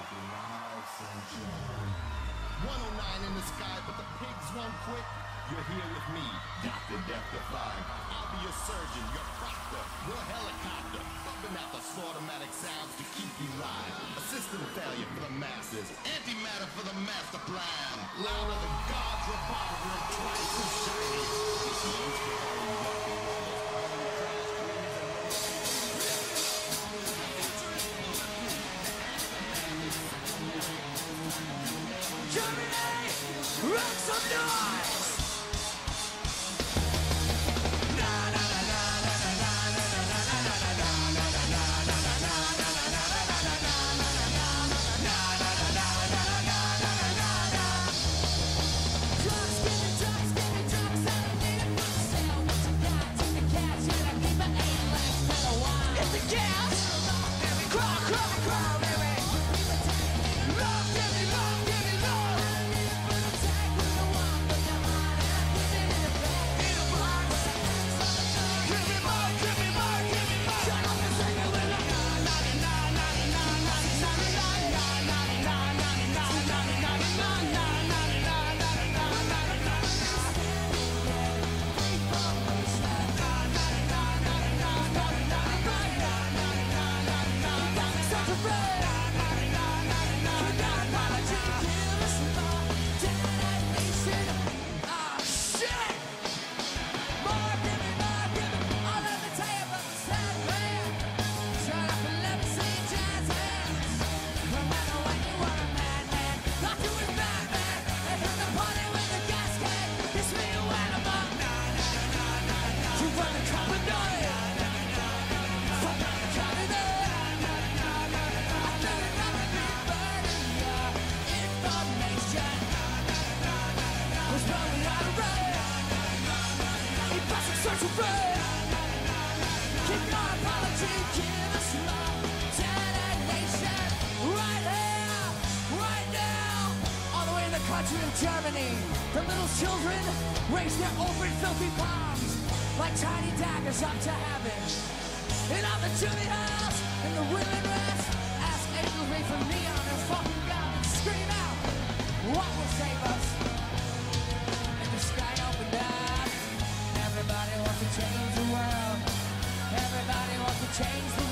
109 in the sky, but the pigs won't quit. You're here with me, Dr. Death-Defying. I'll be your surgeon, your proctor, your helicopter, pumping out the slaughtermatic sounds to keep you live. A system failure for the masses, antimatter for the master plan. Louder than God's revolver and twice as shiny. It's used to carry rock and Germany, rock some noise! Germany, the little children raise their open, filthy palms like tiny daggers up to heaven. And on the chimney house, and the women rest, ask angels wait for neon and fucking gun and scream out, what will save us? And the sky opened up. Everybody wants to change the world. Everybody wants to change the world.